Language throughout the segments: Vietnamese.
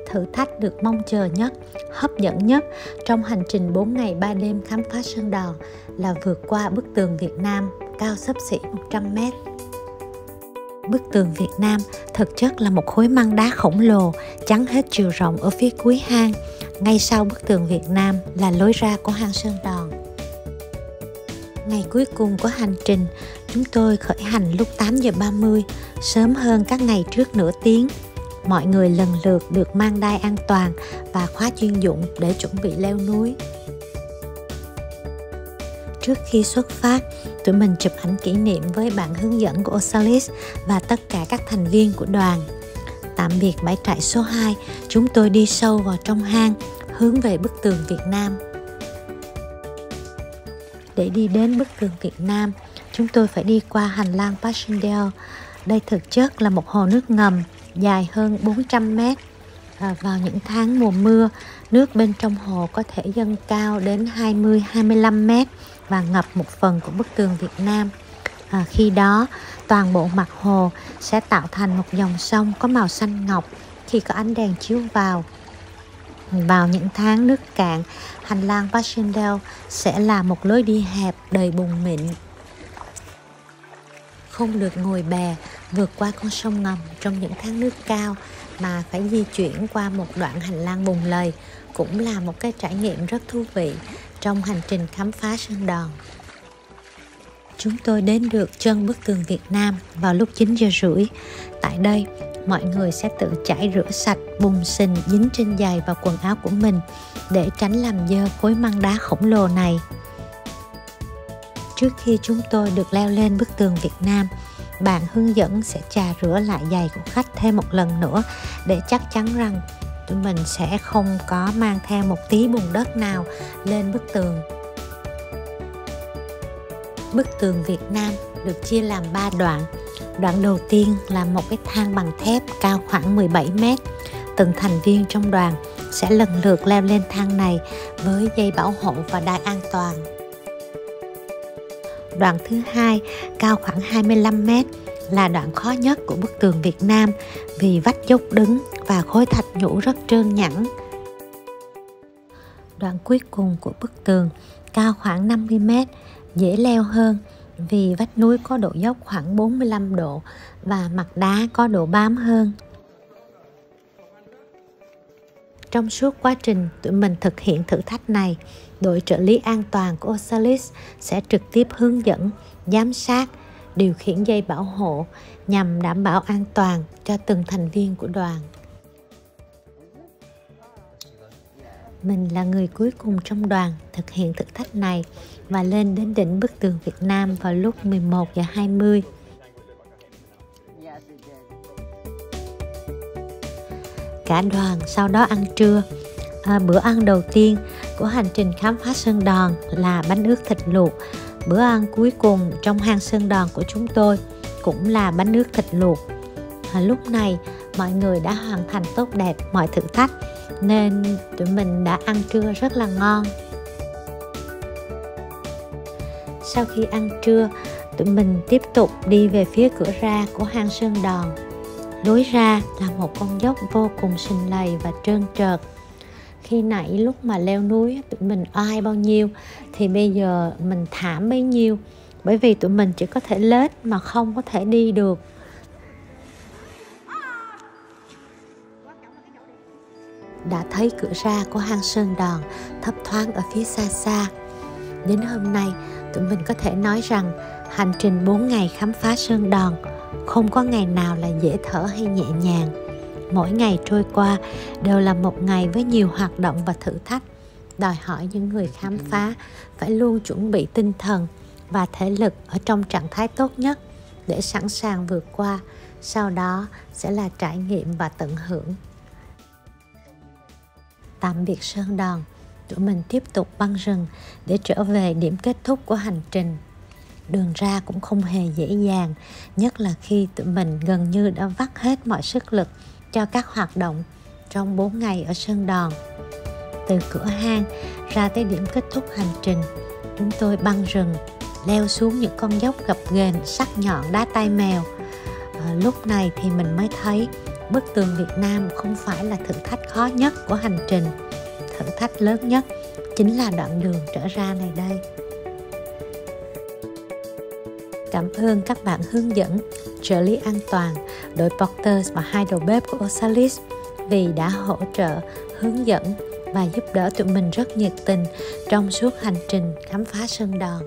thử thách được mong chờ nhất, hấp dẫn nhất trong hành trình 4 ngày 3 đêm khám phá Sơn Đòn là vượt qua bức tường Việt Nam cao xấp xỉ 100 mét. Bức tường Việt Nam thực chất là một khối măng đá khổng lồ chắn hết chiều rộng ở phía cuối hang. Ngay sau bức tường Việt Nam là lối ra của hang Sơn Đòn. Ngày cuối cùng của hành trình, chúng tôi khởi hành lúc 8 giờ 30, sớm hơn các ngày trước nửa tiếng. Mọi người lần lượt được mang đai an toàn và khóa chuyên dụng để chuẩn bị leo núi. Trước khi xuất phát, tụi mình chụp ảnh kỷ niệm với bạn hướng dẫn của Osalis và tất cả các thành viên của đoàn. Tạm biệt bãi trại số 2, chúng tôi đi sâu vào trong hang, hướng về bức tường Việt Nam. Để đi đến bức tường Việt Nam, chúng tôi phải đi qua hành lang Passchendaele. Đây thực chất là một hồ nước ngầm dài hơn 400 mét. Vào những tháng mùa mưa, nước bên trong hồ có thể dâng cao đến 20-25 mét và ngập một phần của bức tường Việt Nam. Khi đó, toàn bộ mặt hồ sẽ tạo thành một dòng sông có màu xanh ngọc khi có ánh đèn chiếu vào. Vào những tháng nước cạn, hành lang Passchendaele sẽ là một lối đi hẹp đầy bùn mịn. Không được ngồi bè vượt qua con sông ngầm trong những tháng nước cao mà phải di chuyển qua một đoạn hành lang bùn lầy cũng là một cái trải nghiệm rất thú vị trong hành trình khám phá Sơn Đòn. Chúng tôi đến được chân bức tường Việt Nam vào lúc 9 giờ rưỡi. Tại đây, mọi người sẽ tự chải rửa sạch bùn xình dính trên giày và quần áo của mình để tránh làm dơ khối măng đá khổng lồ này. Trước khi chúng tôi được leo lên bức tường Việt Nam, bạn hướng dẫn sẽ chà rửa lại giày của khách thêm một lần nữa để chắc chắn rằng tụi mình sẽ không có mang theo một tí bùn đất nào lên bức tường. Bức tường Việt Nam được chia làm 3 đoạn. Đoạn đầu tiên là một cái thang bằng thép cao khoảng 17 mét. Từng thành viên trong đoàn sẽ lần lượt leo lên thang này với dây bảo hộ và đai an toàn. Đoạn thứ hai cao khoảng 25 mét là đoạn khó nhất của bức tường Việt Nam vì vách dốc đứng và khối thạch nhũ rất trơn nhẵn. Đoạn cuối cùng của bức tường cao khoảng 50 mét, dễ leo hơn vì vách núi có độ dốc khoảng 45 độ và mặt đá có độ bám hơn. Trong suốt quá trình tụi mình thực hiện thử thách này, đội trợ lý an toàn của Osalis sẽ trực tiếp hướng dẫn, giám sát, điều khiển dây bảo hộ nhằm đảm bảo an toàn cho từng thành viên của đoàn. Mình là người cuối cùng trong đoàn thực hiện thử thách này và lên đến đỉnh bức tường Việt Nam vào lúc 11 giờ 20. Cả đoàn sau đó ăn trưa. Bữa ăn đầu tiên của hành trình khám phá Sơn Đòn là bánh ướt thịt luộc. Bữa ăn cuối cùng trong hang Sơn Đòn của chúng tôi cũng là bánh ướt thịt luộc. Lúc này mọi người đã hoàn thành tốt đẹp mọi thử thách nên tụi mình đã ăn trưa rất là ngon. Sau khi ăn trưa, tụi mình tiếp tục đi về phía cửa ra của hang Sơn Đòn. Lối ra là một con dốc vô cùng sình lầy và trơn trượt. Khi nãy lúc mà leo núi tụi mình oai bao nhiêu thì bây giờ mình thảm bấy nhiêu, bởi vì tụi mình chỉ có thể lết mà không có thể đi được. Đã thấy cửa ra của hang Sơn Đòn thấp thoáng ở phía xa xa. Đến hôm nay, tụi mình có thể nói rằng hành trình 4 ngày khám phá Sơn Đòn không có ngày nào là dễ thở hay nhẹ nhàng. Mỗi ngày trôi qua đều là một ngày với nhiều hoạt động và thử thách, đòi hỏi những người khám phá phải luôn chuẩn bị tinh thần và thể lực ở trong trạng thái tốt nhất để sẵn sàng vượt qua. Sau đó sẽ là trải nghiệm và tận hưởng. Tạm biệt Sơn Đòn, tụi mình tiếp tục băng rừng để trở về điểm kết thúc của hành trình. Đường ra cũng không hề dễ dàng, nhất là khi tụi mình gần như đã vắt hết mọi sức lực cho các hoạt động trong 4 ngày ở Sơn Đòn. Từ cửa hang ra tới điểm kết thúc hành trình, chúng tôi băng rừng, leo xuống những con dốc gập ghềnh sắc nhọn đá tai mèo. Lúc này thì mình mới thấy bức tường Việt Nam không phải là thử thách khó nhất của hành trình. Thử thách lớn nhất chính là đoạn đường trở ra này đây. Cảm ơn các bạn hướng dẫn, trợ lý an toàn, đội Porters và 2 đầu bếp của Osalis vì đã hỗ trợ, hướng dẫn và giúp đỡ tụi mình rất nhiệt tình trong suốt hành trình khám phá Sơn Đòn.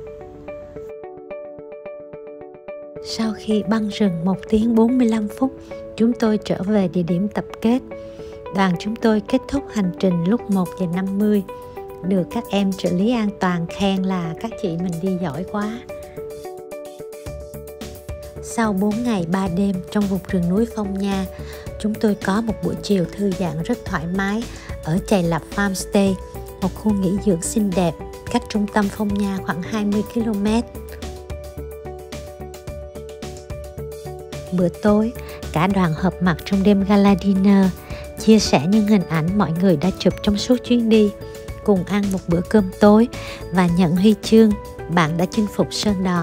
Sau khi băng rừng 1 tiếng 45 phút, chúng tôi trở về địa điểm tập kết. Đoàn chúng tôi kết thúc hành trình lúc 1 giờ 50, được các em trợ lý an toàn khen là các chị mình đi giỏi quá. Sau 4 ngày 3 đêm trong vùng rừng núi Phong Nha, chúng tôi có một buổi chiều thư giãn rất thoải mái ở Chày Lập Farmstay, một khu nghỉ dưỡng xinh đẹp cách trung tâm Phong Nha khoảng 20 km. Bữa tối, cả đoàn họp mặt trong đêm gala dinner, chia sẻ những hình ảnh mọi người đã chụp trong suốt chuyến đi, cùng ăn một bữa cơm tối và nhận huy chương bạn đã chinh phục Sơn Đòn.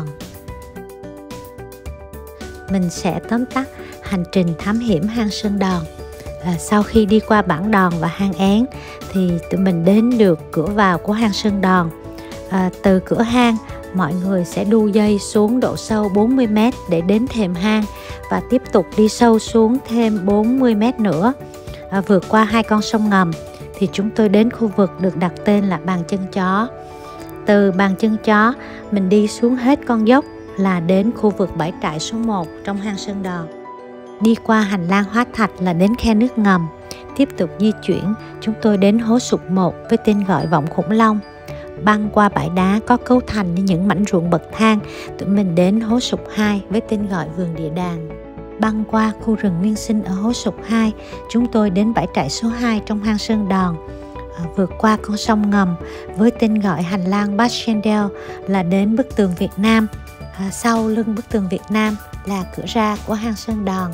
Mình sẽ tóm tắt hành trình thám hiểm hang Sơn Đòn. Sau khi đi qua bản Đòn và hang Én thì tụi mình đến được cửa vào của hang Sơn Đòn. Từ cửa hang, mọi người sẽ đu dây xuống độ sâu 40 m để đến thềm hang và tiếp tục đi sâu xuống thêm 40 m nữa. Vượt qua 2 con sông ngầm thì chúng tôi đến khu vực được đặt tên là Bàn Chân Chó. Từ Bàn Chân Chó, mình đi xuống hết con dốc là đến khu vực bãi trại số 1 trong hang Sơn Đòn. Đi qua hành lang hóa thạch là đến khe nước ngầm. Tiếp tục di chuyển, chúng tôi đến hố sụp 1 với tên gọi Vọng Khủng Long. Băng qua bãi đá có cấu thành như những mảnh ruộng bậc thang, tụi mình đến hố sụp 2 với tên gọi Vườn Địa Đàng. Băng qua khu rừng nguyên sinh ở hố sụp 2, chúng tôi đến bãi trại số 2 trong hang Sơn Đòn. Vượt qua con sông ngầm với tên gọi hành lang Bachendel là đến bức tường Việt Nam. Sau lưng bức tường Việt Nam là cửa ra của hang Sơn Đòn.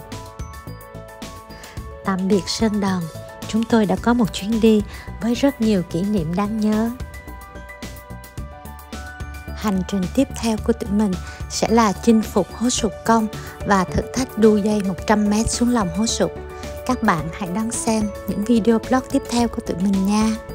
Tạm biệt Sơn Đòn, chúng tôi đã có một chuyến đi với rất nhiều kỷ niệm đáng nhớ. Hành trình tiếp theo của tụi mình sẽ là chinh phục hố sụp Công và thử thách đu dây 100 m xuống lòng hố sụp. Các bạn hãy đón xem những video blog tiếp theo của tụi mình nha.